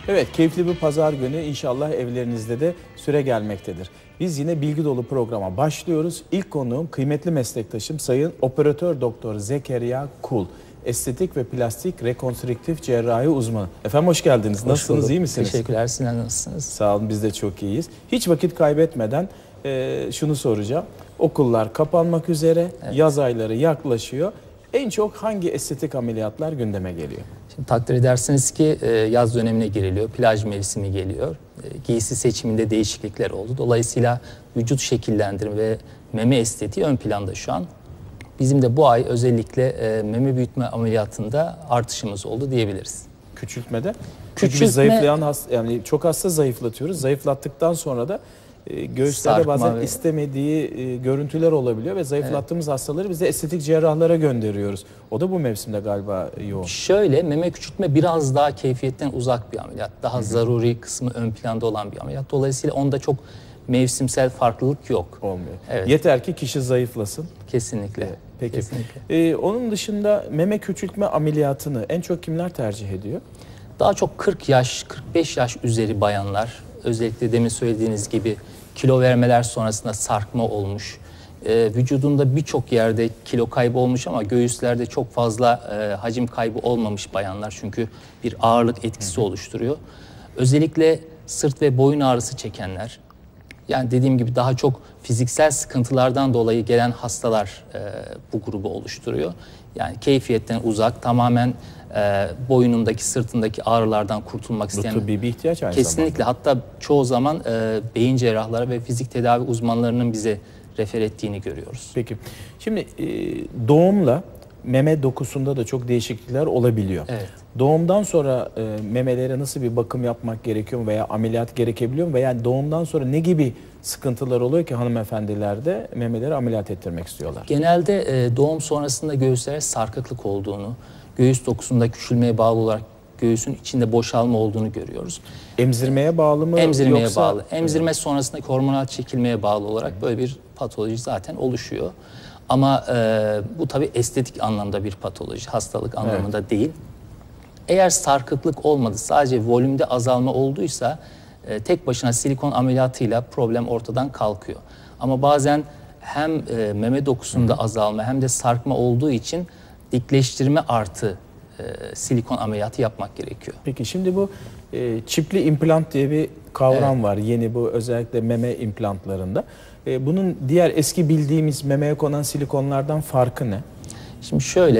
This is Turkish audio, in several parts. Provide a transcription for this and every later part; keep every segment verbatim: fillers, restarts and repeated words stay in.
Evet, keyifli bir pazar günü, inşallah evlerinizde de süre gelmektedir. Biz yine bilgi dolu programa başlıyoruz. İlk konuğum kıymetli meslektaşım Sayın Operatör Doktor Zekeriya Kul. Estetik ve plastik rekonstrüktif cerrahi uzmanı. Efendim hoş geldiniz. Hoş Nasılsınız, bulduk. iyi misiniz? Teşekkürler, siz nasılsınız? Sağ olun, biz de çok iyiyiz. Hiç vakit kaybetmeden e, şunu soracağım. Okullar kapanmak üzere, evet. Yaz ayları yaklaşıyor. En çok hangi estetik ameliyatlar gündeme geliyor? Şimdi takdir edersiniz ki yaz dönemine giriliyor, plaj mevsimi geliyor. Giysi seçiminde değişiklikler oldu. Dolayısıyla vücut şekillendirme ve meme estetiği ön planda şu an. Bizim de bu ay özellikle meme büyütme ameliyatında artışımız oldu diyebiliriz. Küçültmede? Çünkü biz zayıflayan hasta, yani çok hasta zayıflatıyoruz. Zayıflattıktan sonra da e, göğüslerde bazen ve... istemediği e, görüntüler olabiliyor ve zayıflattığımız evet. hastaları biz de estetik cerrahlara gönderiyoruz. O da bu mevsimde galiba yoğun. Şöyle, meme küçültme biraz daha keyfiyetten uzak bir ameliyat. Daha Hı-hı. zaruri kısmı ön planda olan bir ameliyat. Dolayısıyla onda çok mevsimsel farklılık yok. Olmuyor. Evet. Yeter ki kişi zayıflasın. Kesinlikle. Peki. Kesinlikle. Ee, onun dışında meme küçültme ameliyatını en çok kimler tercih ediyor? Daha çok kırk yaş, kırk beş yaş üzeri bayanlar, özellikle demin söylediğiniz gibi kilo vermeler sonrasında sarkma olmuş, ee, vücudunda birçok yerde kilo kaybı olmuş ama göğüslerde çok fazla e, hacim kaybı olmamış bayanlar, çünkü bir ağırlık etkisi Hı. oluşturuyor. Özellikle sırt ve boyun ağrısı çekenler, yani dediğim gibi daha çok fiziksel sıkıntılardan dolayı gelen hastalar e, bu grubu oluşturuyor. Yani keyfiyetten uzak, tamamen e, boynundaki, sırtındaki ağrılardan kurtulmak isteyen... Bu tıbbi bir ihtiyaç aynı Kesinlikle. zamanda. Hatta çoğu zaman e, beyin cerrahları ve fizik tedavi uzmanlarının bize refer ettiğini görüyoruz. Peki. Şimdi e, doğumla meme dokusunda da çok değişiklikler olabiliyor. Evet. Doğumdan sonra e, memelere nasıl bir bakım yapmak gerekiyor mu veya ameliyat gerekebiliyor mu veya doğumdan sonra ne gibi sıkıntılar oluyor ki hanımefendilerde memeleri ameliyat ettirmek istiyorlar? Genelde e, doğum sonrasında göğüslere sarkıklık olduğunu, göğüs dokusunda küçülmeye bağlı olarak göğüsün içinde boşalma olduğunu görüyoruz. Emzirmeye bağlı mı? Emzirmeye yoksa... bağlı. Emzirme evet. sonrasındaki hormonal çekilmeye bağlı olarak böyle bir patoloji zaten oluşuyor. Ama e, bu tabii estetik anlamda bir patoloji, hastalık anlamında evet. değil. Eğer sarkıklık olmadı, sadece volümde azalma olduysa e, tek başına silikon ameliyatıyla problem ortadan kalkıyor. Ama bazen hem e, meme dokusunda Hı. azalma hem de sarkma olduğu için dikleştirme artı e, silikon ameliyatı yapmak gerekiyor. Peki şimdi bu e, çipli implant diye bir kavram evet. var yeni, bu özellikle meme implantlarında. E, bunun diğer eski bildiğimiz memeye konan silikonlardan farkı ne? Şimdi şöyle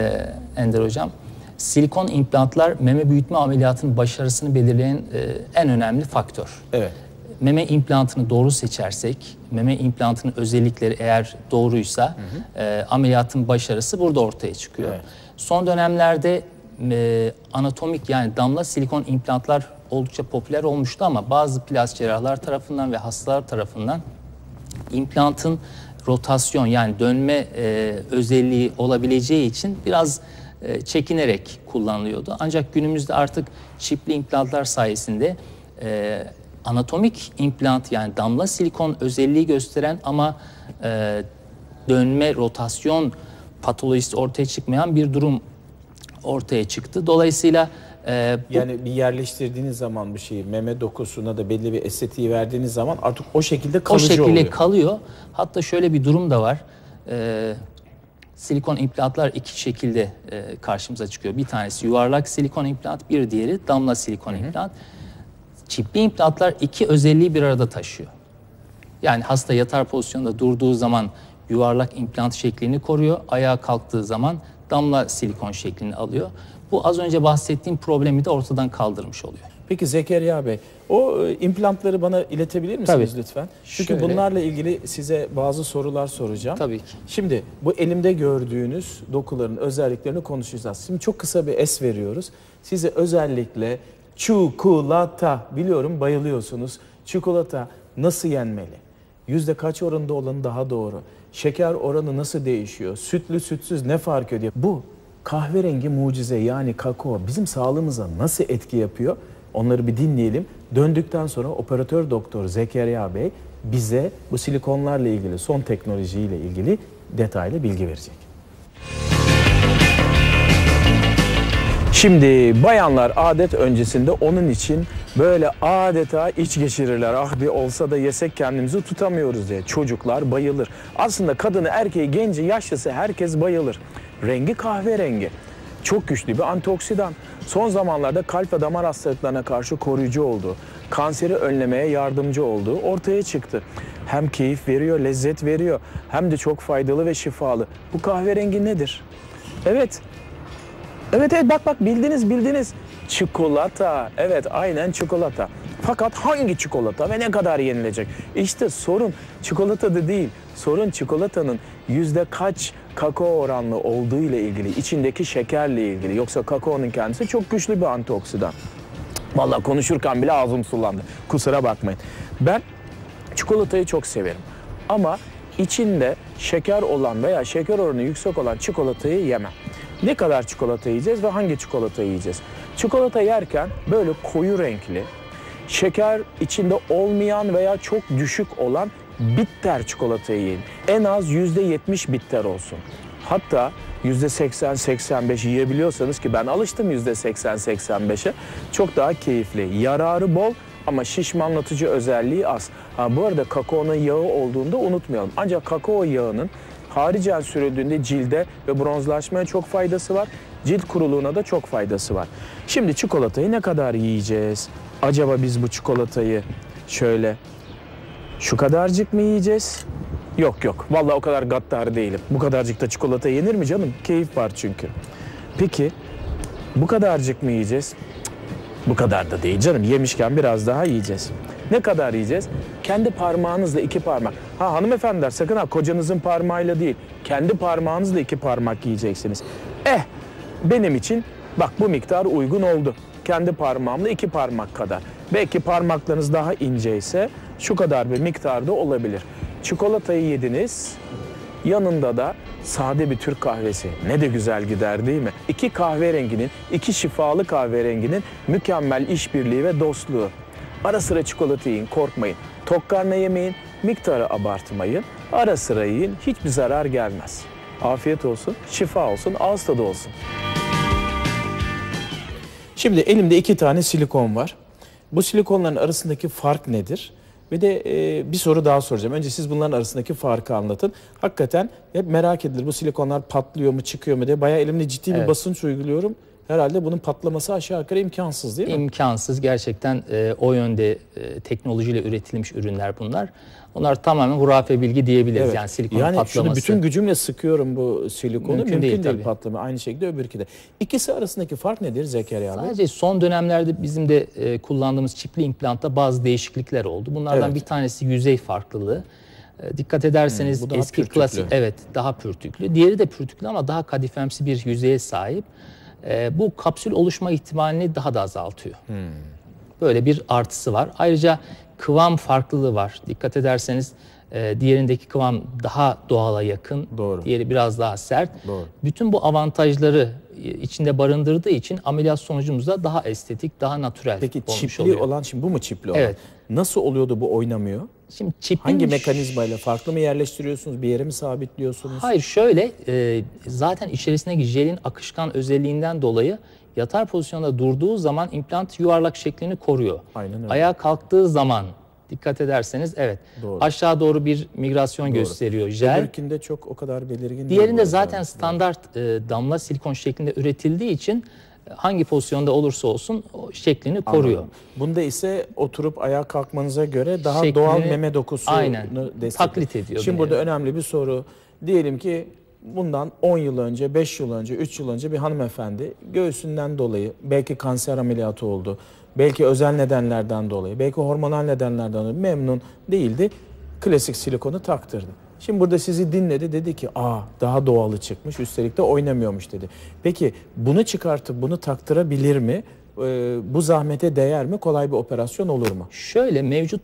e, Ender Hocam, silikon implantlar meme büyütme ameliyatının başarısını belirleyen e, en önemli faktör. Evet. Meme implantını doğru seçersek, meme implantının özellikleri eğer doğruysa hı hı. E, ameliyatın başarısı burada ortaya çıkıyor. Evet. Son dönemlerde e, anatomik, yani damla silikon implantlar oldukça popüler olmuştu ama bazı plastik cerrahlar tarafından ve hastalar tarafından implantın rotasyon, yani dönme e, özelliği olabileceği için biraz e, çekinerek kullanılıyordu. Ancak günümüzde artık çipli implantlar sayesinde e, anatomik implant, yani damla silikon özelliği gösteren ama e, dönme, rotasyon patolojisi ortaya çıkmayan bir durum ortaya çıktı. Dolayısıyla Ee, bu, yani bir yerleştirdiğiniz zaman bir şeyi, meme dokusuna da belli bir estetiği verdiğiniz zaman artık o şekilde kalıcı oluyor. O şekilde oluyor. kalıyor. Hatta şöyle bir durum da var. Ee, silikon implantlar iki şekilde e, karşımıza çıkıyor. Bir tanesi yuvarlak silikon implant, bir diğeri damla silikon Hı -hı. implant. Çipli implantlar iki özelliği bir arada taşıyor. Yani hasta yatar pozisyonda durduğu zaman yuvarlak implant şeklini koruyor. Ayağa kalktığı zaman damla silikon şeklini alıyor. Bu az önce bahsettiğim problemi de ortadan kaldırmış oluyor. Peki Zekeriya Bey, o implantları bana iletebilir misiniz Tabii. lütfen? Çünkü Şöyle. bunlarla ilgili size bazı sorular soracağım. Tabii ki. Şimdi bu elimde gördüğünüz dokuların özelliklerini konuşacağız. Şimdi çok kısa bir es veriyoruz. Size özellikle çikolata, biliyorum bayılıyorsunuz. Çikolata nasıl yenmeli? Yüzde kaç oranında olanı daha doğru? Şeker oranı nasıl değişiyor? Sütlü sütsüz ne fark ediyor? Bu kahverengi mucize, yani kakao bizim sağlığımıza nasıl etki yapıyor? Onları bir dinleyelim. Döndükten sonra operatör doktor Zekeriya Bey bize bu silikonlarla ilgili, son teknolojiyle ilgili detaylı bilgi verecek. Şimdi bayanlar adet öncesinde onun için böyle adeta iç geçirirler. Ah bir olsa da yesek kendimizi tutamıyoruz diye. Çocuklar bayılır. Aslında kadını, erkeği, genci, yaşlısı herkes bayılır. Rengi kahverengi. Çok güçlü bir antioksidan. Son zamanlarda kalp ve damar hastalıklarına karşı koruyucu olduğu, kanseri önlemeye yardımcı olduğu ortaya çıktı. Hem keyif veriyor, lezzet veriyor, hem de çok faydalı ve şifalı. Bu kahverengi nedir? Evet. Evet evet bak bak bildiniz bildiniz. Çikolata. Evet aynen çikolata. Fakat hangi çikolata ve ne kadar yenilecek? İşte sorun çikolatada değil. Sorun çikolatanın yüzde kaç kakao oranlı olduğu ile ilgili, içindeki şekerle ilgili. Yoksa kakaonun kendisi çok güçlü bir antioksidan. Vallahi konuşurken bile ağzım sulandı. Kusura bakmayın. Ben çikolatayı çok severim. Ama içinde şeker olan veya şeker oranı yüksek olan çikolatayı yemem. Ne kadar çikolata yiyeceğiz ve hangi çikolata yiyeceğiz? Çikolata yerken böyle koyu renkli, şeker içinde olmayan veya çok düşük olan bitter çikolatayı yiyin. En az yüzde yetmiş bitter olsun. Hatta yüzde seksen seksen beş yiyebiliyorsanız, ki ben alıştım yüzde seksen seksen beşe, çok daha keyifli. Yararı bol ama şişmanlatıcı özelliği az. Ha, bu arada kakaonun yağı olduğunu da unutmayalım. Ancak kakao yağının haricen sürüldüğünde cilde ve bronzlaşmaya çok faydası var. Cilt kuruluğuna da çok faydası var. Şimdi çikolatayı ne kadar yiyeceğiz? Acaba biz bu çikolatayı şöyle şu kadarcık mı yiyeceğiz? Yok yok. Vallahi o kadar gaddar değilim. Bu kadarcık da çikolata yenir mi canım? Keyif var çünkü. Peki bu kadarcık mı yiyeceğiz? Bu kadar da değil canım. Yemişken biraz daha yiyeceğiz. Ne kadar yiyeceğiz? Kendi parmağınızla iki parmak. Ha hanımefendiler sakın ha kocanızın parmağıyla değil. Kendi parmağınızla iki parmak yiyeceksiniz. Eh benim için bak bu miktar uygun oldu. Kendi parmağımla iki parmak kadar. Belki parmaklarınız daha ince ise şu kadar bir miktarda olabilir. Çikolatayı yediniz. Yanında da sade bir Türk kahvesi. Ne de güzel gider değil mi? İki kahverenginin, iki şifalı kahverenginin mükemmel işbirliği ve dostluğu. Ara sıra çikolata yiyin, korkmayın. Tok karnına yemeyin, miktarı abartmayın. Ara sıra yiyin, hiçbir zarar gelmez. Afiyet olsun, şifa olsun, ağız tadı olsun. Şimdi elimde iki tane silikon var. Bu silikonların arasındaki fark nedir? Ve de e, bir soru daha soracağım. Önce siz bunların arasındaki farkı anlatın. Hakikaten hep merak edilir. Bu silikonlar patlıyor mu, çıkıyor mu diye. Bayağı elimde ciddi Evet. bir basınç uyguluyorum. Herhalde bunun patlaması aşağı yukarı imkansız değil mi? İmkansız. Gerçekten e, o yönde e, teknolojiyle üretilmiş ürünler bunlar. Onlar tamamen hurafe bilgi diyebiliriz. Evet. Yani silikon yani patlaması. şunu bütün gücümle sıkıyorum bu silikonu. Mümkün Mümkün, değil, değil, tabii. patlama. Aynı şekilde öbürkü de. İkisi arasındaki fark nedir Zekeriya Bey? Sadece son dönemlerde bizim de e, kullandığımız çipli implantta bazı değişiklikler oldu. Bunlardan Evet. bir tanesi yüzey farklılığı. E, dikkat ederseniz Hmm, bu daha eski pürtüklü. klasik, evet, daha pürtüklü. Diğeri de pürtüklü ama daha kadifemsi bir yüzeye sahip. E, bu kapsül oluşma ihtimalini daha da azaltıyor. Hmm. Böyle bir artısı var. Ayrıca kıvam farklılığı var. Dikkat ederseniz e, diğerindeki kıvam daha doğala yakın. Doğru. Diğeri biraz daha sert. Doğru. Bütün bu avantajları içinde barındırdığı için ameliyat sonucumuz da daha estetik, daha natürel Peki olmuş çipli oluyor. olan, şimdi bu mu çipli olan? Evet. Nasıl oluyordu bu oynamıyor? Şimdi çipin Hangi mekanizmayla? Farklı mı yerleştiriyorsunuz? Bir yere mi sabitliyorsunuz? Hayır, şöyle e, zaten içerisindeki jelin akışkan özelliğinden dolayı yatar pozisyonda durduğu zaman implant yuvarlak şeklini koruyor. Aynen öyle. Ayağa kalktığı zaman dikkat ederseniz evet Doğru. aşağı doğru bir migrasyon Doğru. gösteriyor jel. Öbürkünde çok o kadar belirgin değil. Diğerinde bu zaten arada. standart e, damla silikon şeklinde üretildiği için e, hangi pozisyonda olursa olsun o şeklini koruyor. Anladım. Bunda ise oturup ayağa kalkmanıza göre daha Şeklini- doğal meme dokusunu Aynen, destekliyor. taklit ediyor Şimdi bir burada nevi. önemli bir soru. Diyelim ki bundan on yıl önce, beş yıl önce, üç yıl önce bir hanımefendi göğsünden dolayı belki kanser ameliyatı oldu. Belki özel nedenlerden dolayı, belki hormonal nedenlerden dolayı memnun değildi. Klasik silikonu taktırdı. Şimdi burada sizi dinledi, dedi ki aa daha doğalı çıkmış, üstelik de oynamıyormuş dedi. Peki bunu çıkartıp bunu taktırabilir mi? Ee, bu zahmete değer mi? Kolay bir operasyon olur mu? Şöyle mevcut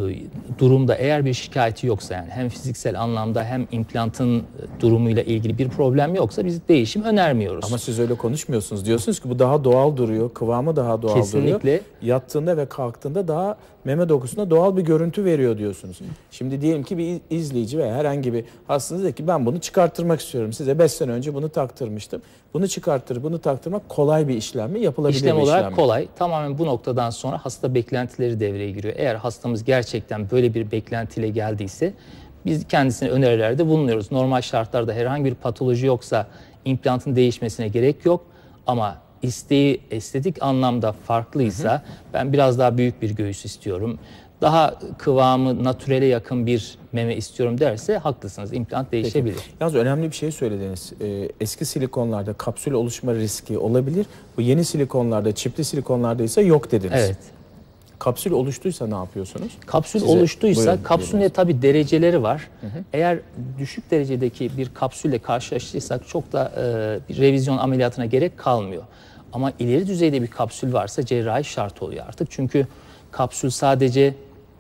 e, durumda eğer bir şikayeti yoksa, yani hem fiziksel anlamda hem implantın e, durumuyla ilgili bir problem yoksa biz değişim önermiyoruz. Ama siz öyle konuşmuyorsunuz. Diyorsunuz ki bu daha doğal duruyor, kıvamı daha doğal Kesinlikle. duruyor. Yattığında ve kalktığında daha meme dokusunda doğal bir görüntü veriyor diyorsunuz. Şimdi diyelim ki bir izleyici veya herhangi bir hastanız dedi ki ben bunu çıkarttırmak istiyorum. Size beş sene önce bunu taktırmıştım. Bunu çıkarttır, bunu taktırmak kolay bir işlem mi? Yapılabilir İşlem bir olarak işlem mi? kolay. Tamamen bu noktadan sonra hasta beklentileri devreye giriyor. Eğer hastamız gerçekten böyle bir beklentiyle geldiyse biz kendisine önerilerde bulunuyoruz. Normal şartlarda herhangi bir patoloji yoksa implantın değişmesine gerek yok. Ama isteği estetik anlamda farklıysa, hı hı, ben biraz daha büyük bir göğüs istiyorum, daha kıvamı natürele yakın bir meme istiyorum derse haklısınız. İmplant değişebilir. Peki. Yalnız önemli bir şey söylediniz. Ee, eski silikonlarda kapsül oluşma riski olabilir. Bu yeni silikonlarda, çipli silikonlarda ise yok dediniz. Evet. Kapsül oluştuysa ne yapıyorsunuz? Kapsül Size oluştuysa kapsülün tabii dereceleri var. Hı hı. Eğer düşük derecedeki bir kapsülle karşılaştıysak çok da e, bir revizyon ameliyatına gerek kalmıyor. Ama ileri düzeyde bir kapsül varsa cerrahi şart oluyor artık. Çünkü kapsül sadece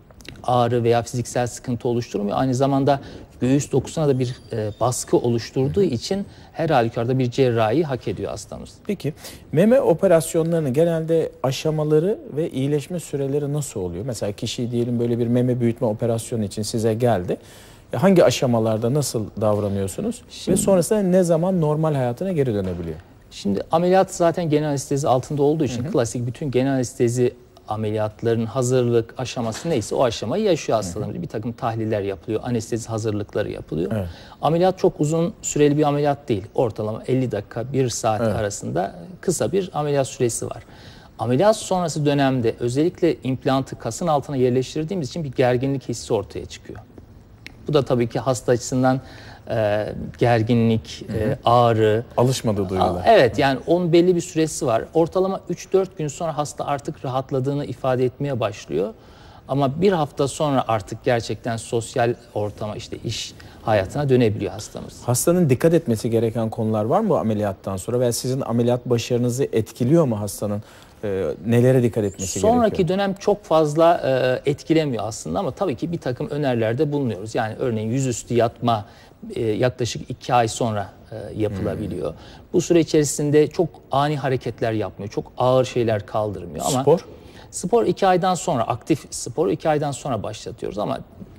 ağrı veya fiziksel sıkıntı oluşturmuyor. Aynı zamanda göğüs dokusuna da bir e, baskı oluşturduğu için her halükarda bir cerrahi hak ediyor hastamız. Peki meme operasyonlarının genelde aşamaları ve iyileşme süreleri nasıl oluyor? Mesela kişi diyelim böyle bir meme büyütme operasyonu için size geldi. Hangi aşamalarda nasıl davranıyorsunuz? Şimdi, ve sonrasında ne zaman normal hayatına geri dönebiliyor? Şimdi ameliyat zaten genel anestezi altında olduğu için, hı hı, klasik bütün genel anestezi ameliyatların hazırlık aşaması neyse o aşamayı yaşıyor hastalarımız. Bir takım tahliller yapılıyor, anestezi hazırlıkları yapılıyor. Evet. Ameliyat çok uzun süreli bir ameliyat değil. Ortalama elli dakika, bir saat, evet, arasında kısa bir ameliyat süresi var. Ameliyat sonrası dönemde özellikle implantı kasın altına yerleştirdiğimiz için bir gerginlik hissi ortaya çıkıyor. Bu da tabii ki hasta açısından e, gerginlik, hı hı, e, ağrı. Alışmadığı duygular. Evet, yani onun belli bir süresi var. Ortalama üç dört gün sonra hasta artık rahatladığını ifade etmeye başlıyor. Ama bir hafta sonra artık gerçekten sosyal ortama, işte iş hayatına dönebiliyor hastamız. Hastanın dikkat etmesi gereken konular var mı bu ameliyattan sonra veya sizin ameliyat başarınızı etkiliyor mu hastanın? Ee, nelere dikkat etmesi Sonraki gerekiyor? Sonraki dönem çok fazla e, etkilemiyor aslında ama tabii ki bir takım önerilerde bulunuyoruz. Yani örneğin yüzüstü yatma e, yaklaşık iki ay sonra e, yapılabiliyor. Hmm. Bu süre içerisinde çok ani hareketler yapmıyor, çok ağır şeyler kaldırmıyor. Ama spor? Spor iki aydan sonra, aktif spor iki aydan sonra başlatıyoruz ama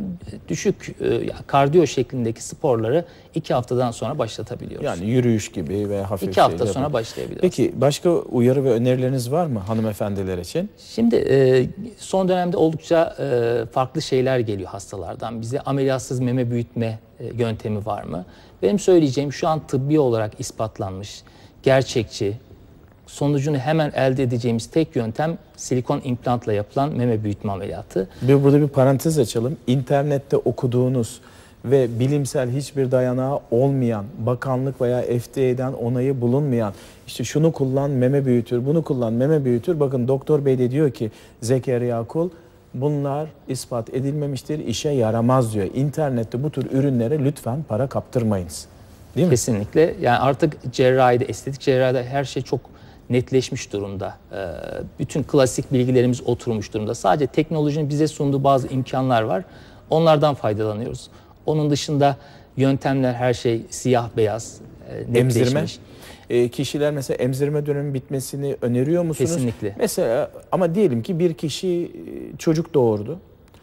düşük e, kardiyo şeklindeki sporları iki haftadan sonra başlatabiliyoruz. Yani yürüyüş gibi ve hafif iki hafta şey sonra başlayabiliyoruz. Peki başka uyarı ve önerileriniz var mı hanımefendiler için? Şimdi e, son dönemde oldukça e, farklı şeyler geliyor hastalardan. Bize ameliyatsız meme büyütme e, yöntemi var mı? Benim söyleyeceğim şu an tıbbi olarak ispatlanmış, gerçekçi, sonucunu hemen elde edeceğimiz tek yöntem silikon implantla yapılan meme büyütme ameliyatı. Bir, burada bir parantez açalım. İnternette okuduğunuz ve bilimsel hiçbir dayanağı olmayan, bakanlık veya F D A'dan onayı bulunmayan, işte şunu kullan meme büyütür, bunu kullan meme büyütür. Bakın doktor bey de diyor ki Zekeriya Kul, bunlar ispat edilmemiştir, işe yaramaz diyor. İnternette bu tür ürünlere lütfen para kaptırmayınız. Değil mi? Kesinlikle. Yani artık cerrahide, estetik cerrahide her şey çok netleşmiş durumda. Bütün klasik bilgilerimiz oturmuş durumda. Sadece teknolojinin bize sunduğu bazı imkanlar var. Onlardan faydalanıyoruz. Onun dışında yöntemler, her şey siyah beyaz, netleşmiş. Emzirme. E, kişiler mesela emzirme dönemi bitmesini öneriyor musunuz? Kesinlikle. Mesela ama diyelim ki bir kişi çocuk doğurdu.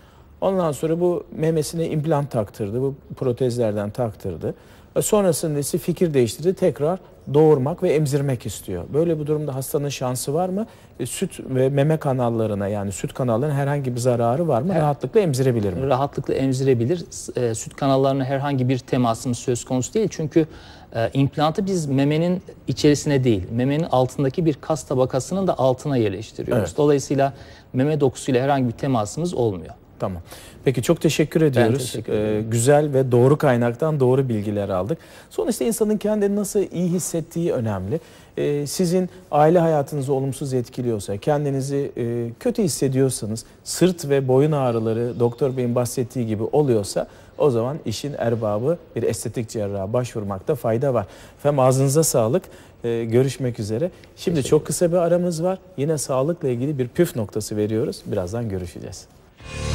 Ondan sonra bu memesine implant taktırdı. Bu protezlerden taktırdı. Sonrasında ise fikir değiştirdi. Tekrar doğurmak ve emzirmek istiyor. Böyle bir durumda hastanın şansı var mı? E, süt ve meme kanallarına, yani süt kanallarına herhangi bir zararı var mı? Evet. Rahatlıkla emzirebilir mi? Rahatlıkla emzirebilir. E, süt kanallarına herhangi bir temasımız söz konusu değil. Çünkü e, implantı biz memenin içerisine değil, memenin altındaki bir kas tabakasının da altına yerleştiriyoruz. Evet. Dolayısıyla meme dokusuyla herhangi bir temasımız olmuyor. Tamam. Peki çok teşekkür ediyoruz. Teşekkür ee, güzel ve doğru kaynaktan doğru bilgiler aldık. Sonuçta insanın kendini nasıl iyi hissettiği önemli. Ee, sizin aile hayatınızı olumsuz etkiliyorsa, kendinizi e, kötü hissediyorsanız, sırt ve boyun ağrıları doktor beyin bahsettiği gibi oluyorsa, o zaman işin erbabı bir estetik cerraha başvurmakta fayda var. Efendim ağzınıza sağlık. Ee, görüşmek üzere. Şimdi çok kısa bir aramız var. Yine sağlıkla ilgili bir püf noktası veriyoruz. Birazdan görüşeceğiz.